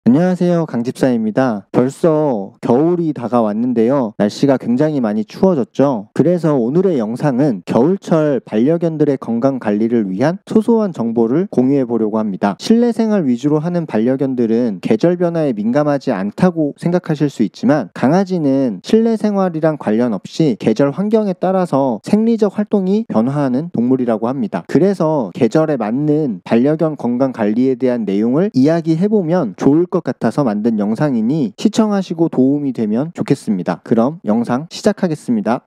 안녕하세요, 강집사입니다. 벌써 겨울이 다가왔는데요. 날씨가 굉장히 많이 추워졌죠. 그래서 오늘의 영상은 겨울철 반려견들의 건강 관리를 위한 소소한 정보를 공유해 보려고 합니다. 실내 생활 위주로 하는 반려견들은 계절 변화에 민감하지 않다고 생각하실 수 있지만, 강아지는 실내 생활이랑 관련 없이 계절 환경에 따라서 생리적 활동이 변화하는 동물이라고 합니다. 그래서 계절에 맞는 반려견 건강 관리에 대한 내용을 이야기해보면 좋을 것 같아서 만든 영상이니 시청하시고 도움이 되면 좋겠습니다. 그럼 영상 시작하겠습니다.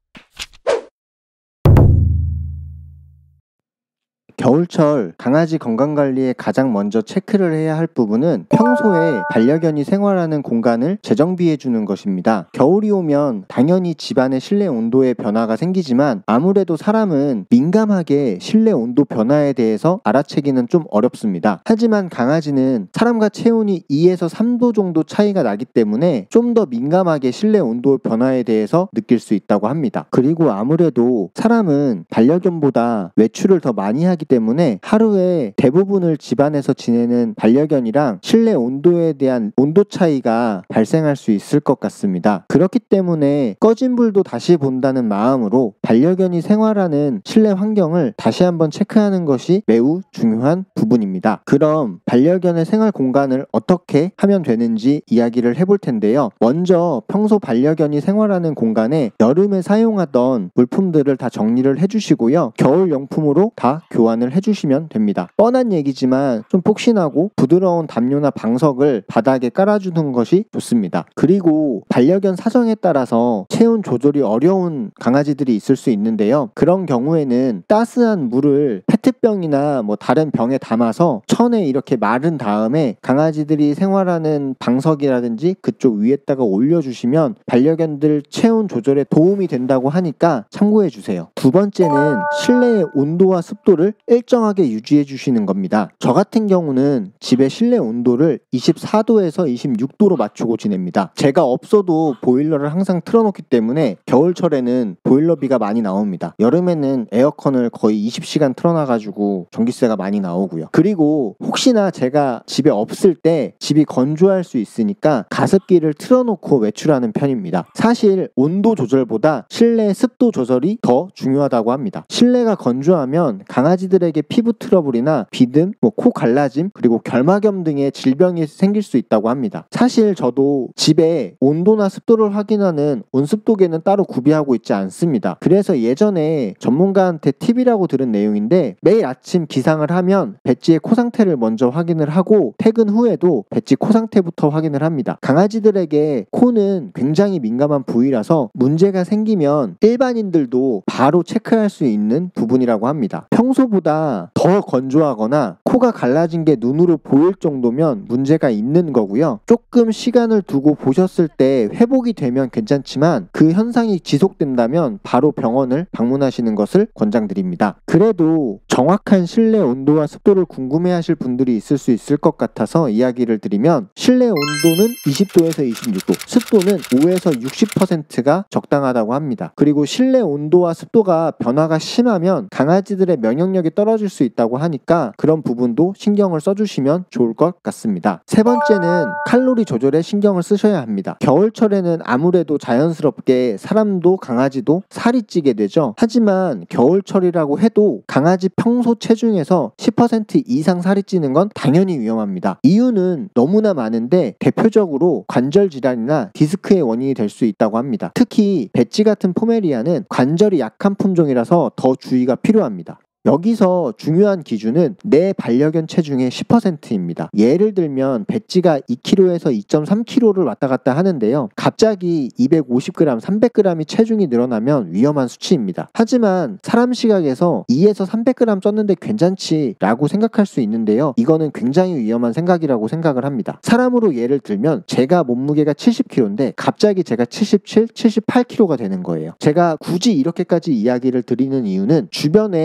겨울철 강아지 건강관리에 가장 먼저 체크를 해야 할 부분은 평소에 반려견이 생활하는 공간을 재정비해 주는 것입니다. 겨울이 오면 당연히 집안의 실내 온도에 변화가 생기지만, 아무래도 사람은 민감하게 실내 온도 변화에 대해서 알아채기는 좀 어렵습니다. 하지만 강아지는 사람과 체온이 2에서 3도 정도 차이가 나기 때문에 좀 더 민감하게 실내 온도 변화에 대해서 느낄 수 있다고 합니다. 그리고 아무래도 사람은 반려견보다 외출을 더 많이 하기 때문에 하루에 대부분을 집안에서 지내는 반려견이랑 실내 온도에 대한 온도 차이가 발생할 수 있을 것 같습니다. 그렇기 때문에 꺼진 불도 다시 본다는 마음으로 반려견이 생활하는 실내 환경을 다시 한번 체크하는 것이 매우 중요한 부분입니다. 그럼 반려견의 생활 공간을 어떻게 하면 되는지 이야기를 해볼 텐데요. 먼저 평소 반려견이 생활하는 공간에 여름에 사용하던 물품들을 다 정리를 해주시고요. 겨울 용품으로 다 교환을 해주시면 됩니다. 뻔한 얘기지만 좀 폭신하고 부드러운 담요나 방석을 바닥에 깔아주는 것이 좋습니다. 그리고 반려견 사정에 따라서 체온 조절이 어려운 강아지들이 있을 수 있는데요. 그런 경우에는 따스한 물을 페트병이나 다른 병에 담아서 천에 이렇게 마른 다음에 강아지들이 생활하는 방석이라든지 그쪽 위에다가 올려주시면 반려견들 체온 조절에 도움이 된다고 하니까 참고해주세요. 두 번째는 실내의 온도와 습도를 일정하게 유지해 주시는 겁니다. 저 같은 경우는 집의 실내 온도를 24도에서 26도로 맞추고 지냅니다. 제가 없어도 보일러를 항상 틀어놓기 때문에 겨울철에는 보일러비가 많이 나옵니다. 여름에는 에어컨을 거의 20시간 틀어놔가지고 전기세가 많이 나오고요. 그리고 혹시나 제가 집에 없을 때 집이 건조할 수 있으니까 가습기를 틀어놓고 외출하는 편입니다. 사실 온도 조절보다 실내 습도 조절이 더 중요하다고 합니다. 실내가 건조하면 강아지들에게 피부 트러블이나 비듬, 코 갈라짐, 그리고 결막염 등의 질병이 생길 수 있다고 합니다. 사실 저도 집에 온도나 습도를 확인하는 온습도계는 따로 구비하고 있지 않습니다. 그래서 예전에 전문가한테 팁이라고 들은 내용인데, 매일 아침 기상을 하면 배지의 코 상태를 먼저 확인을 하고 퇴근 후에도 배지 코 상태부터 확인을 합니다. 강아지들에게 코는 굉장히 민감한 부위라서 문제가 생기면 일반인들도 바로 체크할 수 있는 부분이라고 합니다. 평소보다 더 건조하거나 코가 갈라진 게 눈으로 보일 정도면 문제가 있는 거고요. 조금 시간을 두고 보셨을 때 회복이 되면 괜찮지만, 그 현상이 지속된다면 바로 병원을 방문하시는 것을 권장드립니다. 그래도 정확한 실내 온도와 습도를 궁금해하실 분들이 있을 수 있을 것 같아서 이야기를 드리면, 실내 온도는 20도에서 26도, 습도는 5에서 60%가 적당하다고 합니다. 그리고 실내 온도와 습도가 변화가 심하면 강아지들의 면역력이 떨어질 수 있다고 하니까 그런 부분도 신경을 써주시면 좋을 것 같습니다. 세 번째는 칼로리 조절에 신경을 쓰셔야 합니다. 겨울철에는 아무래도 자연스럽게 사람도 강아지도 살이 찌게 되죠. 하지만 겨울철이라고 해도 강아지 평소 체중에서 10% 이상 살이 찌는 건 당연히 위험합니다. 이유는 너무나 많은데 대표적으로 관절 질환이나 디스크의 원인이 될 수 있다고 합니다. 특히 배지 같은 포메리안은 관절이 약한 품종이라서 더 주의가 필요합니다. 여기서 중요한 기준은 내 반려견 체중의 10%입니다. 예를 들면 배지가 2kg에서 2.3kg를 왔다 갔다 하는데요. 갑자기 250g, 300g이 체중이 늘어나면 위험한 수치입니다. 하지만 사람 시각에서 2에서 300g 쪘는데 괜찮지 라고 생각할 수 있는데요. 이거는 굉장히 위험한 생각이라고 생각을 합니다. 사람으로 예를 들면 제가 몸무게가 70kg인데 갑자기 제가 77, 78kg가 되는 거예요. 제가 굳이 이렇게까지 이야기를 드리는 이유는 주변에 이런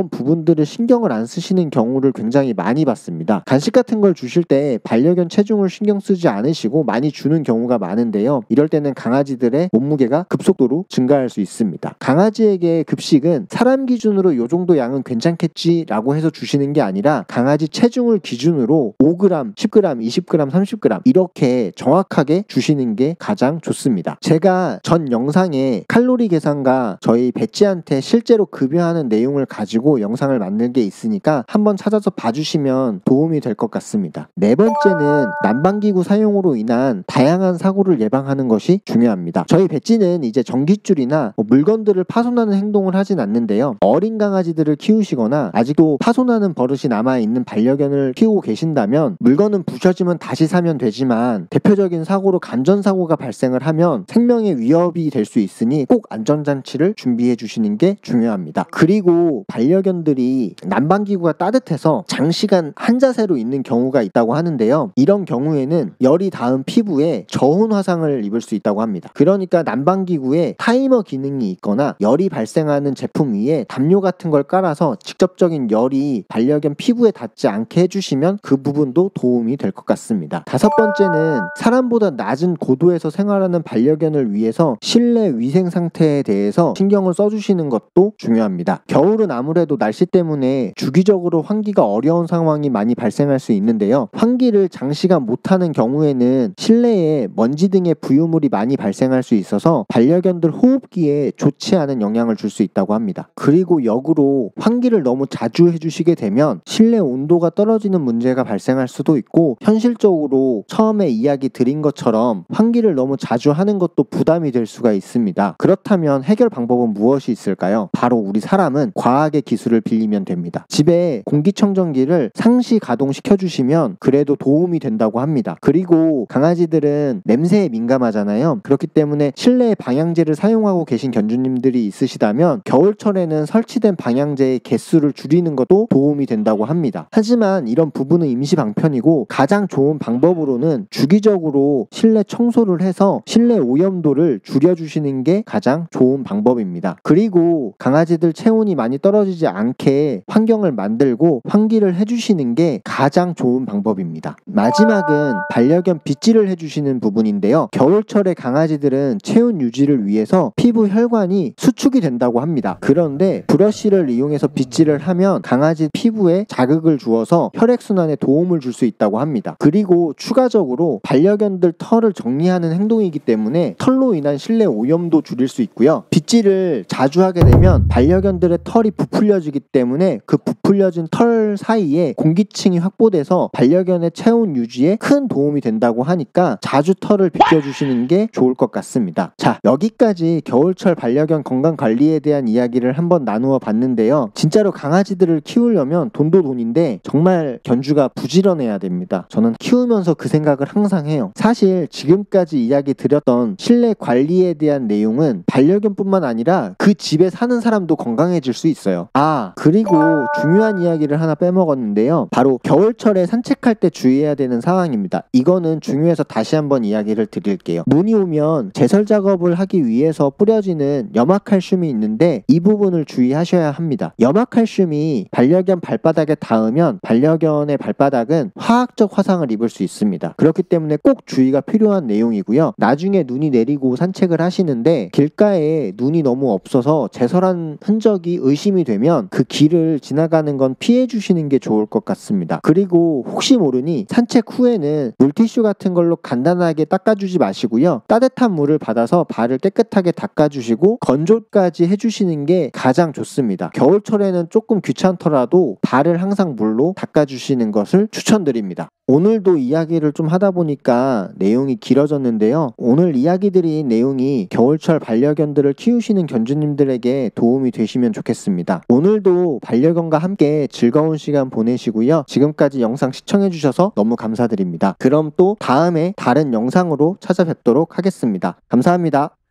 이런 부분들을 신경을 안 쓰시는 경우를 굉장히 많이 봤습니다. 간식 같은 걸 주실 때 반려견 체중을 신경 쓰지 않으시고 많이 주는 경우가 많은데요. 이럴 때는 강아지들의 몸무게가 급속도로 증가할 수 있습니다. 강아지에게 급식은 사람 기준으로 이 정도 양은 괜찮겠지라고 해서 주시는 게 아니라 강아지 체중을 기준으로 5g, 10g, 20g, 30g 이렇게 정확하게 주시는 게 가장 좋습니다. 제가 전 영상에 칼로리 계산과 저희 배지한테 실제로 급여하는 내용을 가지고 영상을 만든 게 있으니까 한번 찾아서 봐주시면 도움이 될 것 같습니다. 네 번째는 난방기구 사용으로 인한 다양한 사고를 예방하는 것이 중요합니다. 저희 배지는 이제 전깃줄이나 물건들을 파손하는 행동을 하진 않는데요. 어린 강아지들을 키우시거나 아직도 파손하는 버릇이 남아있는 반려견을 키우고 계신다면 물건은 부셔지면 다시 사면 되지만 대표적인 사고로 간전사고가 발생을 하면 생명의 위협이 될 수 있으니 꼭 안전장치를 준비해 주시는 게 중요합니다. 그리고 반려견들이 난방기구가 따뜻해서 장시간 한 자세로 있는 경우가 있다고 하는데요. 이런 경우에는 열이 닿은 피부에 저온 화상을 입을 수 있다고 합니다. 그러니까 난방기구에 타이머 기능이 있거나 열이 발생하는 제품 위에 담요 같은 걸 깔아서 직접적인 열이 반려견 피부에 닿지 않게 해주시면 그 부분도 도움이 될 것 같습니다. 다섯 번째는 사람보다 낮은 고도에서 생활하는 반려견을 위해서 실내 위생 상태에 대해서 신경을 써주시는 것도 중요합니다. 겨울은 아무래도 날씨 때문에 주기적으로 환기가 어려운 상황이 많이 발생할 수 있는데요. 환기를 장시간 못하는 경우에는 실내에 먼지 등의 부유물이 많이 발생할 수 있어서 반려견들 호흡기에 좋지 않은 영향을 줄 수 있다고 합니다. 그리고 역으로 환기를 너무 자주 해주시게 되면 실내 온도가 떨어지는 문제가 발생할 수도 있고 현실적으로 처음에 이야기 드린 것처럼 환기를 너무 자주 하는 것도 부담이 될 수가 있습니다. 그렇다면 해결 방법은 무엇이 있을까요? 바로 우리 사람은 과학의 기술을 빌리면 됩니다. 집에 공기청정기를 상시 가동시켜 주시면 그래도 도움이 된다고 합니다. 그리고 강아지들은 냄새에 민감하잖아요. 그렇기 때문에 실내에 방향제를 사용하고 계신 견주님들이 있으시다면 겨울철에는 설치된 방향제의 개수를 줄이는 것도 도움이 된다고 합니다. 하지만 이런 부분은 임시 방편이고 가장 좋은 방법으로는 주기적으로 실내 청소를 해서 실내 오염도를 줄여주시는 게 가장 좋은 방법입니다. 그리고 강아지들 체온이 많이 떨어지지 않게 환경을 만들고 환기를 해주시는 게 가장 좋은 방법입니다. 마지막은 반려견 빗질을 해주시는 부분인데요. 겨울철에 강아지들은 체온 유지를 위해서 피부 혈관이 수축이 된다고 합니다. 그런데 브러쉬를 이용해서 빗질을 하면 강아지 피부에 자극을 주어서 혈액순환에 도움을 줄 수 있다고 합니다. 그리고 추가적으로 반려견들 털을 정리하는 행동이기 때문에 털로 인한 실내 오염도 줄일 수 있고요. 빗질을 자주 하게 되면 반려견들의 털이 부풀려지기 때문에 그 부풀려진 털 사이에 공기층이 확보돼서 반려견의 체온 유지에 큰 도움이 된다고 하니까 자주 털을 빗겨주시는 게 좋을 것 같습니다. 자, 여기까지 겨울철 반려견 건강관리에 대한 이야기를 한번 나누어 봤는데요. 진짜로 강아지들을 키우려면 돈도 돈인데 정말 견주가 부지런해야 됩니다. 저는 키우면서 그 생각을 항상 해요. 사실 지금까지 이야기 드렸던 실내 관리에 대한 내용은 반려견뿐만 아니라 그 집에 사는 사람도 건강해질 수 있어요. 그리고 중요한 이야기를 하나 빼먹었는데요. 바로 겨울철에 산책할 때 주의해야 되는 상황입니다. 이거는 중요해서 다시 한번 이야기를 드릴게요. 눈이 오면 제설 작업을 하기 위해서 뿌려지는 염화칼슘이 있는데 이 부분을 주의하셔야 합니다. 염화칼슘이 반려견 발바닥에 닿으면 반려견의 발바닥은 화학적 화상을 입을 수 있습니다. 그렇기 때문에 꼭 주의가 필요한 내용이고요. 나중에 눈이 내리고 산책을 하시는데 길가에 눈이 너무 없어서 제설한 흔적이 의심이 되면 그 길을 지나가는 건 피해 주시는 게 좋을 것 같습니다. 그리고 혹시 모르니 산책 후에는 물티슈 같은 걸로 간단하게 닦아주지 마시고요. 따뜻한 물을 받아서 발을 깨끗하게 닦아주시고 건조까지 해주시는 게 가장 좋습니다. 겨울철에는 조금 귀찮더라도 발을 항상 물로 닦아주시는 것을 추천드립니다. 오늘도 이야기를 좀 하다 보니까 내용이 길어졌는데요. 오늘 이야기 드린 내용이 겨울철 반려견들을 키우시는 견주님들에게 도움이 되시면 좋겠습니다. 오늘도 반려견과 함께 즐거운 시간 보내시고요. 지금까지 영상 시청해주셔서 너무 감사드립니다. 그럼 또 다음에 다른 영상으로 찾아뵙도록 하겠습니다. 감사합니다.